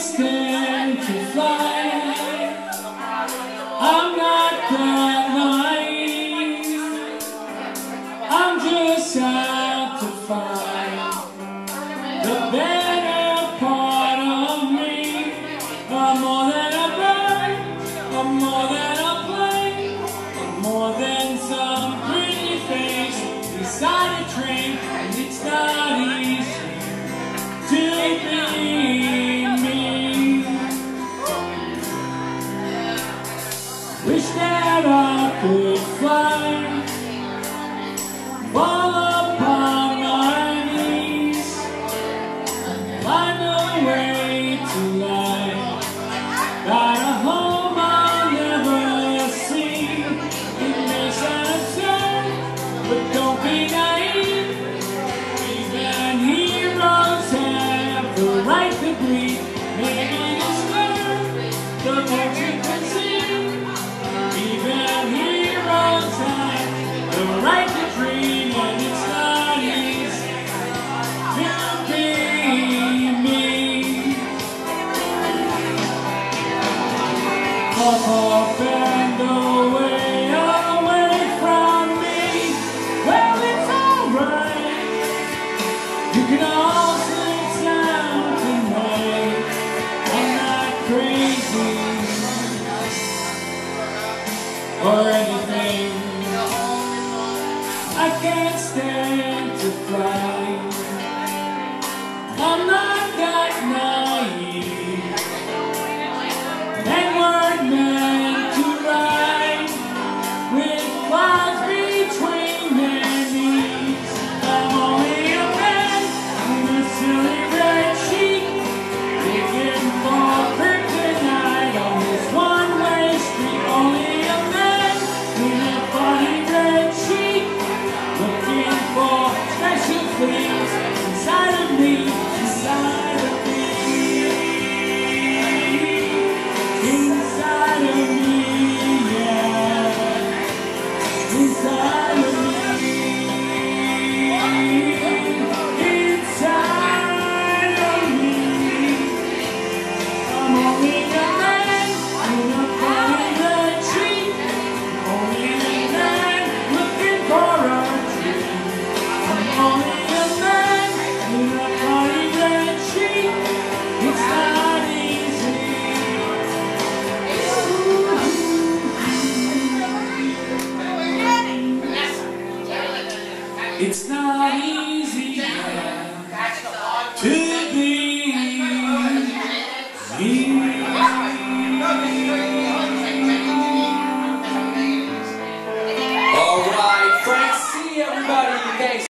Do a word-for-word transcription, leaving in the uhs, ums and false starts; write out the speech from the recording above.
stand to fly. I'm not that naive. I'm just out to find the better part of me. I'm more than a bird, I'm more than a plane, I'm more than some pretty face beside a train. And it's not easy to be me. Wish that I could fly, fall upon my knees, find a way to life. Got a home I'll never see. It may sound absurd, but don't be naive. Even heroes have the right to breathe. Maybe disturb the most you can see. Even heroes have the right to dream, and it's not easy to be me. Up, up and away, away from me. Well, it's alright. You can all sit down tonight. I'm not crazy or anything. I can't stand to fly. I'm not that naive. And we're meant to ride with clouds between their knees. I'm only a man in a silly red sheet, looking for kryptonite on this one-way street. Only a man in a funny red sheet, looking for special things inside of me, inside of me, inside of me, yeah, inside of me, inside of me. I'm only a man in a funny red sheet, only a man looking for a dream. I'm only a man in a funny red sheet. It's not easy. It's not easy, yeah, to be me.